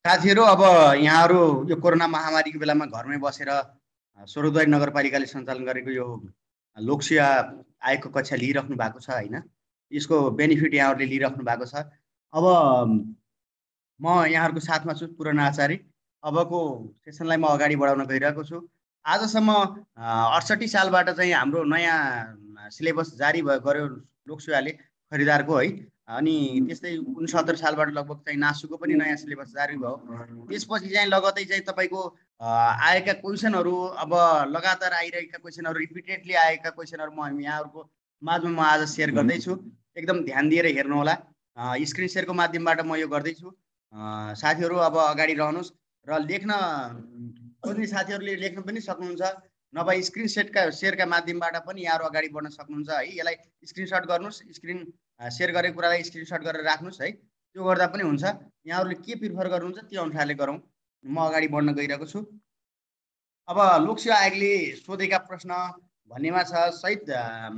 साथीहरू, अब यहाँहरू यो कोरोना महामारीको बेलामा घरमै बसेर स्वरोदय नगरपालिकाले सञ्चालन गरेको यो लोकसेवा आयोगको कक्षा लिइराख्नु भएको छ होइन। यसको बेनिफिट यहाँहरूले लिइराख्नु भएको छ। अब म यहाँहरूको साथमा छु, पुरन आचार्य। अबको सेसनलाई म अगाडि बढाउन गइरहेको छु। आजसम्म 68 सालबाट चाहिँ हाम्रो नयाँ सिलेबस जारी गर्यो लोकसेवाले खरिदारको है। अनि त्यस्तै 69 सालबाट लगभग चाहिँ नासुको पनि नयाँ सिलेबस जारी भयो। त्यसपछि चाहिँ लगतै चाहिँ तपाईँको आएका क्वेसनहरू, अब लगातार आइरहेका क्वेसनहरू, रिपिटेडली आएका क्वेसनहरू म यहाँहरूको माझमा म आज सेयर गर्दैछु। एकदम ध्यान दिएर हेर्नुहोला। स्क्रिन सेयरको माध्यमबाट म यो गर्दैछु। साथीहरू अब अगाडि रहनुहोस् र लेख्न खोज्ने साथीहरूले लेख्न पनि सक्नुहुन्छ, नभए स्क्रिन सेयरका माध्यमबाट पनि यहाँहरू अगाडि बढ्न सक्नुहुन्छ है। यसलाई स्क्रिनसट गर्नुहोस्, स्क्रिन सेयर गरेको कुरालाई स्क्रिनसट गरेर राख्नुहोस् है। त्यो गर्दा पनि हुन्छ। यहाँहरूले के प्रिफर गर्नुहुन्छ त्यो अनुसारले गरौँ। म अगाडि बढ्न गइरहेको छु। अब लोकसेवा आयोगले सोधेका प्रश्न भन्नेमा छ, शहीद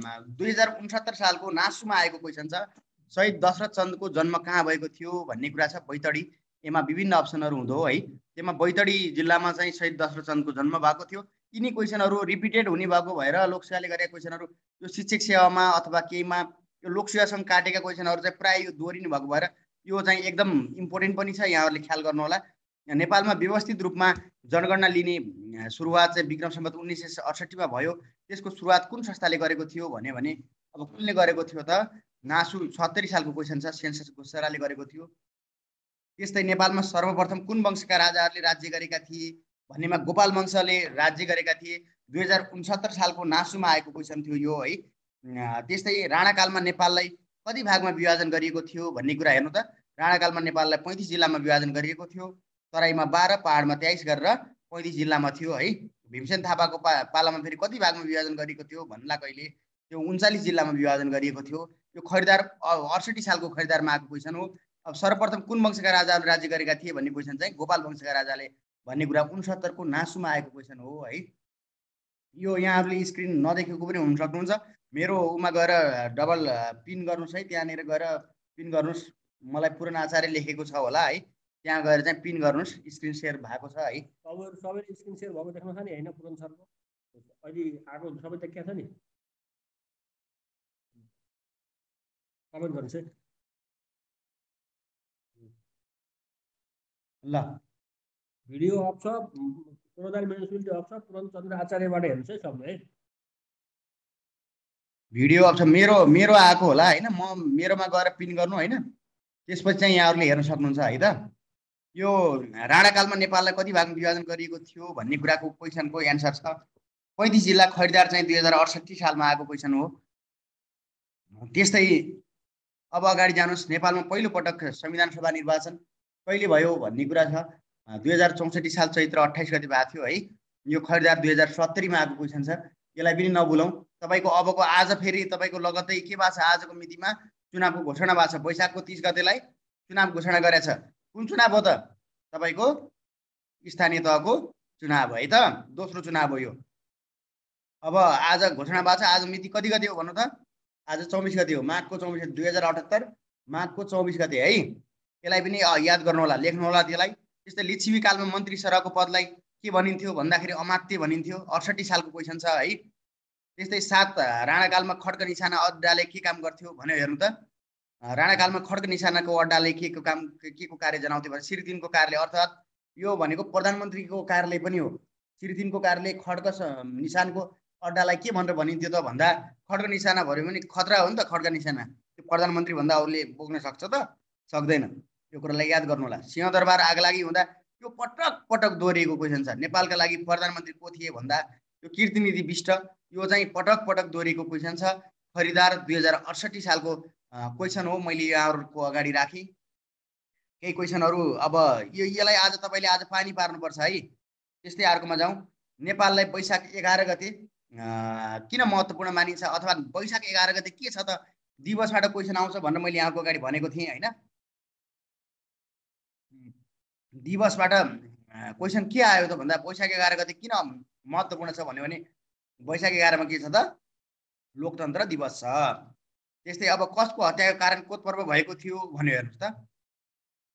2069 सालको नासुमा आएको क्वेसन छ, शहीद दशरथ चन्दको जन्म कहाँ भएको थियो भन्ने कुरा छ। बैतडी। यसमा विभिन्न अप्सनहरू हुँदो है। त्यसमा बैतडी जिल्लामा चाहिँ शहीद दशरथ चन्दको जन्म भएको थियो। यिनी क्वेसनहरू रिपिटेड हुने भएको भएर लोकसेवाले गरेका क्वेसनहरू यो शिक्षक सेवामा अथवा केहीमा यो लोकसेवासँग काटेका क्वेसनहरू चाहिँ प्रायः यो दोहोरिनु भएको भएर यो चाहिँ एकदम इम्पोर्टेन्ट पनि छ। यहाँहरूले ख्याल गर्नुहोला। नेपालमा व्यवस्थित रूपमा जनगणना लिने सुरुवात चाहिँ विक्रम सम्वत 1968 मा भयो। त्यसको सुरुवात कुन संस्थाले गरेको थियो भने अब कसले गरेको थियो त? नासु 76 सालको क्वेसन छ, सेन्सस घोषणाले गरेको थियो। त्यस्तै नेपालमा सर्वप्रथम कुन वंशका राजाहरूले राज्य गरेका थिए भन्नेमा गोपाल वंशले राज्य गरेका थिए। 2069 सालको नासुमा आएको क्वेसन थियो यो है। त्यस्तै राणाकालमा नेपाललाई कति भागमा विभाजन गरिएको थियो भन्ने कुरा हेर्नु त। राणाकालमा नेपाललाई 35 जिल्लामा विभाजन गरिएको थियो। तराईमा 12, पहाडमा 23 गरेर 35 जिल्लामा थियो है। भीमसेन थापाको पालामा फेरि कति भागमा विभाजन गरिएको थियो भन्ला कहिले, त्यो 39 जिल्लामा विभाजन गरिएको थियो। यो खरिदार 68 सालको खरिदारमा आएको क्वेसन हो। अब सर्वप्रथम कुन वंशका राजाहरूले राज्य गरेका थिए भन्ने क्वेसन चाहिँ गोपाल वंशका राजाले भन्ने कुरा 69 को नासुमा आएको क्वेसन हो है। यो यहाँहरूले स्क्रिन नदेखेको पनि हुन सक्नुहुन्छ। मेरो उमा गएर डबल पिन गर्नुहोस् है, त्यहाँनिर गएर पिन गर्नुहोस्। मलाई पुरन आचार्य लेखेको छ होला है, त्यहाँ गएर चाहिँ पिन गर्नुहोस्। स्क्रिन सेयर भएको छ है। तपाईँहरू सबैले स्क्रिन सेयर भएको देख्नु छ नि होइन? पुरन सरको अहिले आएको सबै देखिया छ नि? कमेन्ट गर्नुहोस् है। ल, भिडियो अफ छ, प्रोग्राम म्युनिसिपालिटी अफ छ। पुरन चन्द्र आचार्यबाट हेर्नुहोस् है सबले है। भिडियो अफ छ। मेरो आएको होला होइन। म मेरोमा गएर पिन गर्नु होइन, त्यसपछि चाहिँ यहाँहरूले हेर्न सक्नुहुन्छ है त। यो राणाकालमा नेपाललाई कति भागमा विभाजन गरिएको थियो भन्ने कुराको क्वेसनको एन्सर छ। 35 जिल्ला खरिदार चाहिँ 2068 सालमा आएको क्वेसन हो। त्यस्तै अब अगाडि जानुहोस्। नेपालमा पहिलो पटक संविधान सभा निर्वाचन कहिले भयो भन्ने कुरा छ। 2064 साल चैत्र 28 गते भएको थियो है। यो खरिदार 2070 मा आएको क्वेसन छ। यसलाई पनि नभुलौँ। तपाईँको अबको आज फेरि तपाईँको लगत्तै के भएको छ, आजको मितिमा चुनावको घोषणा भएको छ। वैशाखको 30 गतेलाई चुनाव घोषणा गरेछ। कुन चुनाव हो त? तपाईँको स्थानीय तहको चुनाव है त, दोस्रो चुनाव हो यो। अब आज घोषणा भएको छ। आज मिति कति गते हो भन्नु त? आज 24 गते हो, माघको 24 गते, 2078 माघको 24 गते है। यसलाई पनि याद गर्नु होला, लेख्नु होला त्यसलाई। त्यस्तै लिच्छवी कालमा मन्त्री सरहको पदलाई के भनिन्थ्यो भन्दाखेरि अमात्य भनिन्थ्यो। 68 सालको क्वेसन छ है। त्यस्तै 7 राणाकालमा खड्क निशाना अड्डाले के काम गर्थ्यो भने हेर्नु त। राणाकालमा खड्क निशानाको अड्डाले के को कार्य जनाउँथ्यो भने श्री 3 को कार्यालय, अर्थात् यो भनेको प्रधानमन्त्रीको कार्यालय पनि हो। श्री 3 को कार्यालय खड्क निशानको अड्डालाई के भनेर भनिन्थ्यो त भन्दा, खड्क निशाना भर्यो भने खतरा हो नि त। खड्क निशाना त्यो प्रधानमन्त्री भन्दा अरूले बोक्न सक्छ त? सक्दैन। यो कुरालाई याद गर्नु होला। सिंहदरबार आगलागी हुँदा यो पटक पटक दोहोरिएको क्वेसन छ। नेपालका लागि प्रधानमन्त्री को थिए भन्दा यो कीर्तिनिधि बिष्ट। यो चाहिँ पटक पटक दोहोरिएको क्वेसन छ। खरिदार 2068 सालको क्वेसन हो। मैले यहाँहरूको अगाडि राखेँ केही क्वेसनहरू। अब यसलाई आज तपाईँले आज पानी पार्नुपर्छ है। त्यस्तै अर्कोमा जाउँ। नेपाललाई वैशाख 11 गते किन महत्त्वपूर्ण मानिन्छ, अथवा वैशाख 11 गते के छ त दिवसबाट क्वेसन आउँछ भनेर मैले यहाँको अगाडि भनेको थिएँ होइन। दिवसबाट क्वेसन के आयो त भन्दा वैशाख 11 गते किन महत्त्वपूर्ण छ भन्यो भने वैशाख 11 मा के छ त? लोकतन्त्र दिवस छ। त्यस्तै अब कसको हत्याको कारण कोत पर्व भएको थियो भन्यो हेर्नुहोस् त।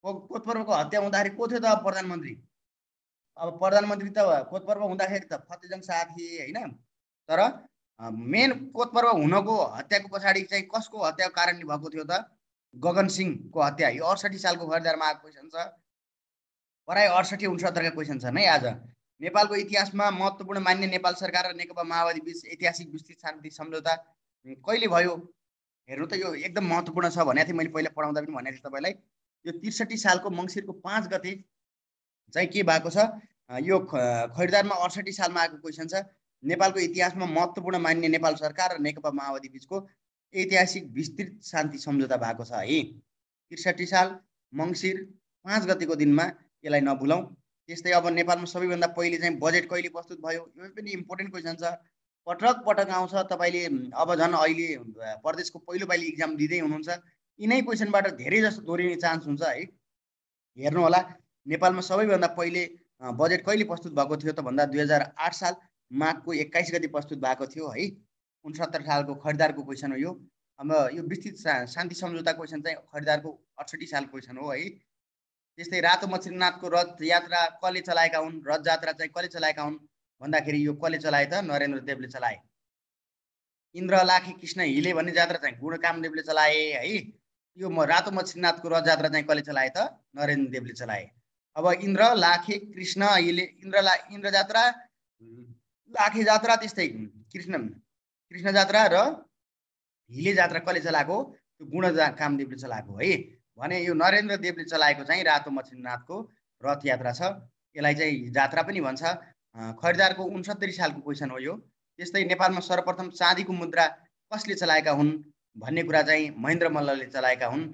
कोतपर्वको हत्या हुँदाखेरि को थियो त अब प्रधानमन्त्री? अब प्रधानमन्त्री त कोतपर्व हुँदाखेरि त फतेजङ शाह थिए होइन। तर मेन कोतपर्व हुनको हत्याको पछाडि चाहिँ कसको हत्याको कारणले भएको थियो त? गगन सिंहको हत्या। यो 68 सालको खरिदारमा आएको क्वेसन छ। पराय 68 69 का क्वेसन छन् है। आज नेपालको इतिहासमा महत्त्वपूर्ण मान्ने नेपाल सरकार र नेकपा माओवादी बीच ऐतिहासिक विस्तृत शान्ति सम्झौता कहिले भयो? हेर्नु त, यो एकदम महत्त्वपूर्ण छ भनेको थिएँ मैले पहिला पढाउँदा पनि भनेको थिएँ तपाईँलाई। यो 63 सालको मङ्सिरको 5 गते चाहिँ के भएको छ? यो खरिदारमा 68 सालमा आएको क्वेसन छ। नेपालको इतिहासमा महत्त्वपूर्ण मान्ने नेपाल सरकार र नेकपा माओवादी बीचको ऐतिहासिक विस्तृत शान्ति सम्झौता भएको छ है। 63 साल मङ्सिर 5 गतेको दिनमा, यसलाई नभुलौँ। त्यस्तै अब नेपालमा सबैभन्दा पहिले चाहिँ बजेट कहिले प्रस्तुत भयो? यो पनि इम्पोर्टेन्ट क्वेसन छ, पटक पटक आउँछ। तपाईँले अब झन् अहिले प्रदेशको पहिलो पालि इक्जाम दिँदै हुनुहुन्छ, यिनै क्वेसनबाट धेरै जस्तो दोहोरिने चान्स हुन्छ है। हेर्नु होला, नेपालमा सबैभन्दा पहिले बजेट कहिले प्रस्तुत भएको थियो त भन्दा 2008 साल माघको 21 गते प्रस्तुत भएको थियो है। 69 सालको खरिदारको क्वेसन हो यो। अब यो विस्तृत शान्ति सम्झौता क्वेसन चाहिँ खरिदारको 68 साल क्वेसन हो है। त्यस्तै रातो मच्छिन्द्रनाथको रथ यात्रा कसले चलाएका हुन्? रथ यात्रा चाहिँ कसले चलाएका हुन् भन्दाखेरि यो कसले चलाए त? नरेन्द्र देवले चलाए। इन्द्र लाखे कृष्ण हिले भन्ने जात्रा चाहिँ गुणकामदेवले चलाए है। यो रातो मच्छिन्द्रनाथको रथ यात्रा चाहिँ कसले चलाए त? नरेन्द्र देवले चलाए। अब इन्द्र लाखे कृष्ण हिले, इन्द्र जात्रा, लाखे जात्रा, त्यस्तै कृष्ण जात्रा र हिले जात्रा कसले चलाएको? त्यो गुणकामदेवले चलाएको है। भने यो नरेन्द्र देवले चलाएको चाहिँ रातो मच्छिन्द्रनाथको रथ यात्रा छ। यसलाई चाहिँ जात्रा पनि भन्छ। खरिदारको 69 सालको क्वेसन हो यो। त्यस्तै नेपालमा सर्वप्रथम चाँदीको मुद्रा कसले चलाएका हुन् भन्ने कुरा चाहिँ महेन्द्र मल्लले चलाएका हुन्।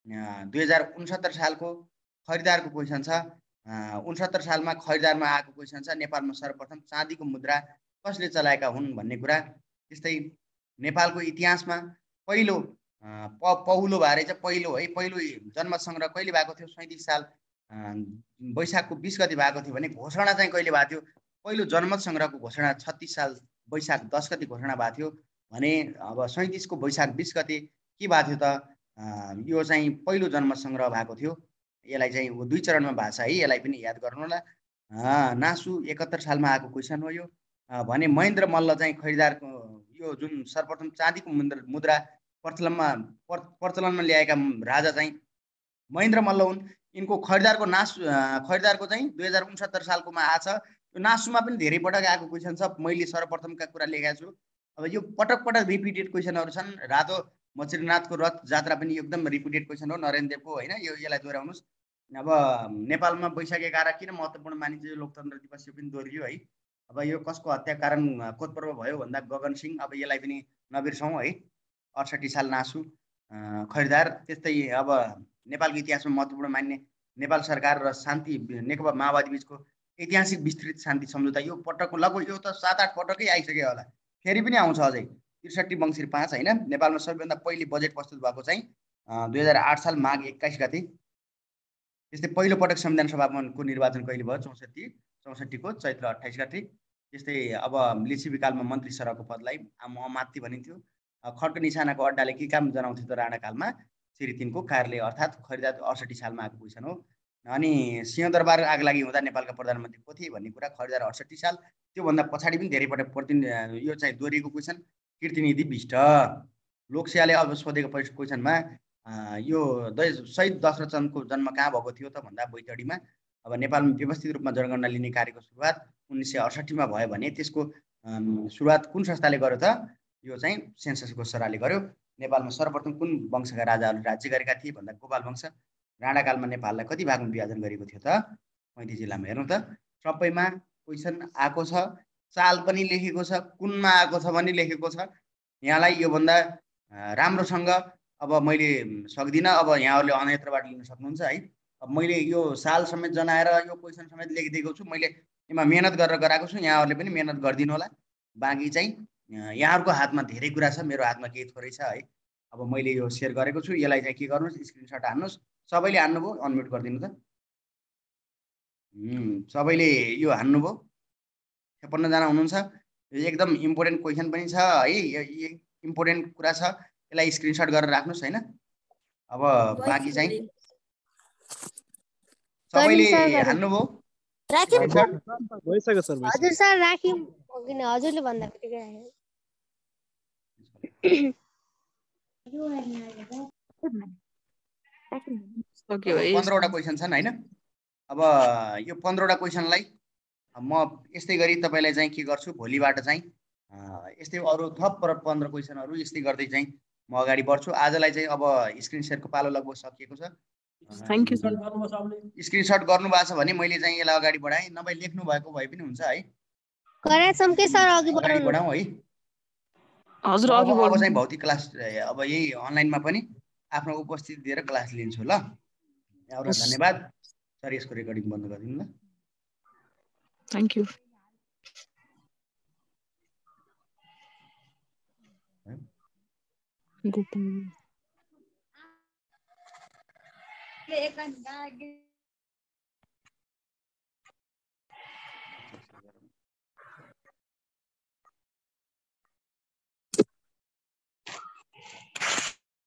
2069 सालको खरिदारको क्वेसन छ। 69 सालमा खरिदारमा आएको क्वेसन छ, नेपालमा सर्वप्रथम चाँदीको मुद्रा कसले चलाएका हुन् भन्ने कुरा। त्यस्तै नेपालको इतिहासमा पहिलो पहुलो बारे चाहिँ पहिलो है, पहिलो जन्म सङ्ग्रह कहिले भएको थियो? 37 साल वैशाखको 20 गते भएको थियो भने घोषणा चाहिँ कहिले भएको थियो? पहिलो जनमत सङ्ग्रहको घोषणा 36 साल वैशाख 10 गते घोषणा भएको थियो भने अब 37 को वैशाख 20 गते के भएको थियो त? यो चाहिँ पहिलो जनमत सङ्ग्रह भएको थियो। यसलाई चाहिँ 2 चरणमा भएको छ है, यसलाई पनि याद गर्नु होला। नासु 71 सालमा आएको क्वेसन हो यो। भने महेन्द्र मल्ल चाहिँ खरिदारको यो जुन सर्वप्रथम चाँदीको मुद्रा प्रचलनमा ल्याएका राजा चाहिँ महेन्द्र मल्ल हुन्। यिनको खरिदारको चाहिँ 2069 सालकोमा आछ। यो नासुमा पनि धेरै पटक आएको क्वेसन छ, मैले सर्वप्रथमका कुरा लेखेको छु। अब यो पटक पटक रिपिटेड क्वेसनहरू छन्। रातो मच्छिन्द्रनाथको रथ जात्रा पनि एकदम रिपिटेड क्वेसन हो नरेन्द्र देवको होइन, यसलाई दोहोऱ्याउनुहोस्। अब नेपालमा वैशाख 11 किन महत्त्वपूर्ण मानिन्छ? यो लोकतन्त्र दिवस, यो पनि दोहोरियो है। अब यो कसको हत्या कारण कोतपर्व भयो भन्दा गगन सिंह। अब यसलाई पनि नबिर्सौँ है। 68 साल नासु खरिदार। त्यस्तै अब नेपालको इतिहासमा महत्त्वपूर्ण मान्ने नेपाल सरकार र शान्ति नेकपा माओवादी बीचको ऐतिहासिक विस्तृत शान्ति सम्झौता, यो पटकको लगभग यो त 7-8 पटकै आइसक्यो होला, फेरि पनि आउँछ अझै। 63 मङ्सिर 5 होइन। नेपालमा सबैभन्दा पहिले बजेट प्रस्तुत भएको चाहिँ 2008 साल माघ 21 गते। त्यस्तै पहिलो पटक संविधान सभाको निर्वाचन कहिले भयो? 64 को चैत्र 28 गते। त्यस्तै अब लिच्छवीकालमा मन्त्री सरहको पदलाई अमात्य भनिन्थ्यो। खड्क निशानाको अड्डाले के काम जनाउँथ्यो त राणाकालमा? श्री 3 को कार्यालय, अर्थात् खरिदार 68 सालमा आएको क्वेसन हो। अनि सिंहदरबार आग लागि हुँदा नेपालका प्रधानमन्त्री को थिए भन्ने कुरा खरिदार 68 साल। त्योभन्दा पछाडि पनि धेरै पटक यो चाहिँ दोहोरिएको क्वेसन कीर्तिनिधि विष्ट। लोकसेवाले अब सोधेको क्वेसनमा यो शहीद दशरथ चन्दको जन्म कहाँ भएको थियो त भन्दा बैतडीमा। अब नेपालमा व्यवस्थित रूपमा जनगणना लिने कार्यको सुरुवात 1968 मा भयो भने त्यसको सुरुवात कुन संस्थाले गर्यो त? यो चाहिँ सेन्ससको सराले गर्यो। नेपालमा सर्वप्रथम कुन वंशका राजाहरूले राज्य गरेका थिए भन्दा गोपाल वंश। राणाकालमा नेपाललाई कति भागमा विभाजन गरेको थियो त? 35 जिल्लामा। हेर्नु त, सबैमा क्वेसन आएको छ, साल पनि लेखेको छ, कुनमा आएको छ पनि लेखेको छ। यहाँलाई योभन्दा राम्रोसँग अब मैले सक्दिनँ, अब यहाँहरूले अन्यत्रबाट लिन सक्नुहुन्छ है। अब मैले यो साल समेत जनाएर यो क्वेसन समेत लेखिदिएको छु। मैले यसमा मेहनत गरेर गराएको छु, यहाँहरूले पनि मेहनत गरिदिनु होला। बाँकी चाहिँ यहाँहरूको हातमा धेरै कुरा छ, मेरो हातमा केही थोरै छ है। अब मैले यो सेयर गरेको छु, यसलाई चाहिँ के गर्नुहोस्, स्क्रिनसट हान्नुहोस्। सबैले हान्नुभयो? अनम्युट गरिदिनु त। सबैले यो हान्नुभयो? 56 जना हुनुहुन्छ। एकदम इम्पोर्टेन्ट क्वेसन पनि छ है, इम्पोर्टेन्ट कुरा छ, यसलाई स्क्रिनसट गरेर राख्नुहोस् होइन। अब बाँकी चाहिँ सबैले सर गरौँ। हाल्नुभयो राख्यौँ स्क्रिनशट? भइसक्यो सर हजुर सर राख्यौँ किन हजुरले भन्दा बित्तिकै राख्यौँ। सक्यो है 15वटा क्वेसन छन् होइन। अब यो 15वटा क्वेसनलाई म यस्तै गरी तपाईँलाई चाहिँ के गर्छु, भोलिबाट चाहिँ यस्तै अरू थप 15 क्वेसनहरू यस्तै गर्दै चाहिँ म अगाडि बढ्छु। आजलाई चाहिँ अब स्क्रिन सेयरको पालो लगभग सकिएको छ। Thank you sir. गर्नुभयो सबले? स्क्रिनसट गर्नुभएको छ भने मैले चाहिँ यसलाई अगाडि बढाएँ, नभए लेख्नु भएको भए पनि हुन्छ है। गराछौँ के सर अघि अगाडि बढाउनु। बढाउँ है। हजुर म अघि अब बढ्नु। चाहिँ भौतिक क्लास अब यही अनलाइनमा पनि आफ्नो उपस्थिति दिएर क्लास लिन्छु ल। यहाँहरूलाई धन्यवाद सर। यसको रेकर्डिङ बन्द गरिदिनु ल। Thank you. गुड